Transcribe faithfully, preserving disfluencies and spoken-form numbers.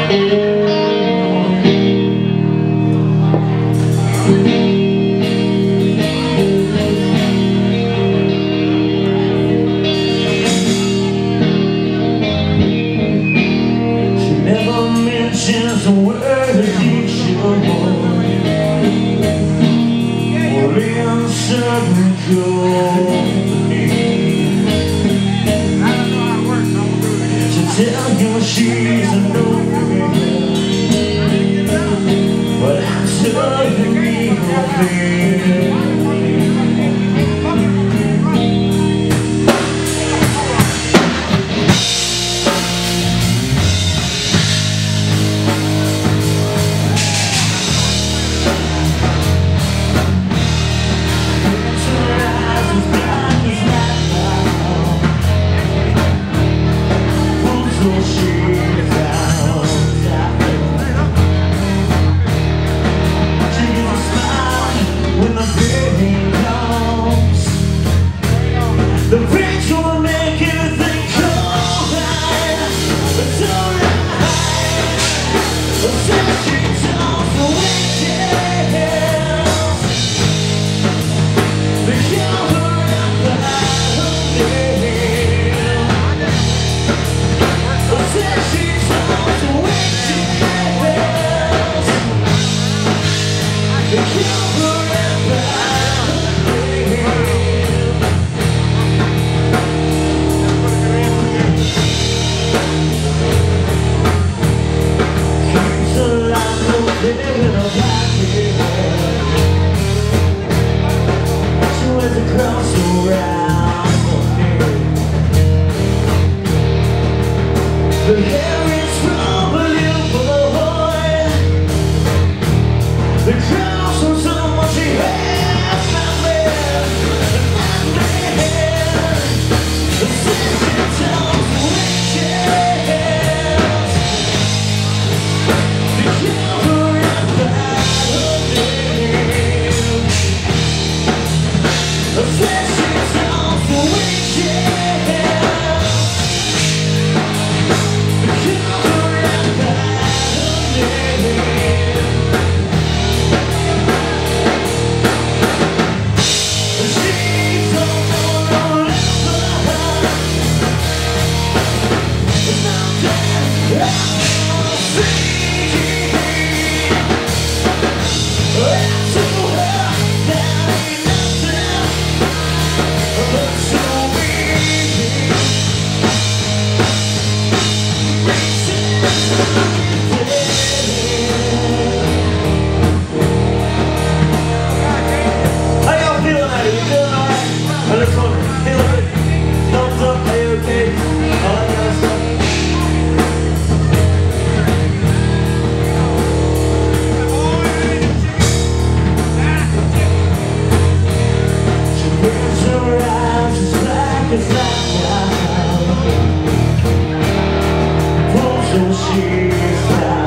Just a word that you should avoid, or in certain company. I don't know how it works, I'm gonna do it again. To tell you she's a no-brainer, but I'm telling you nothing. The bridge will make everything alright. It's alright. Since she tells the witches, they kill her out by her name. Since she tells the witches, they kill her out by her name. Living a black she wears a cross around her neck. The hair is from a little boy. The cross from someone she has not met. Not met. The sister tells the witches they kill her. She's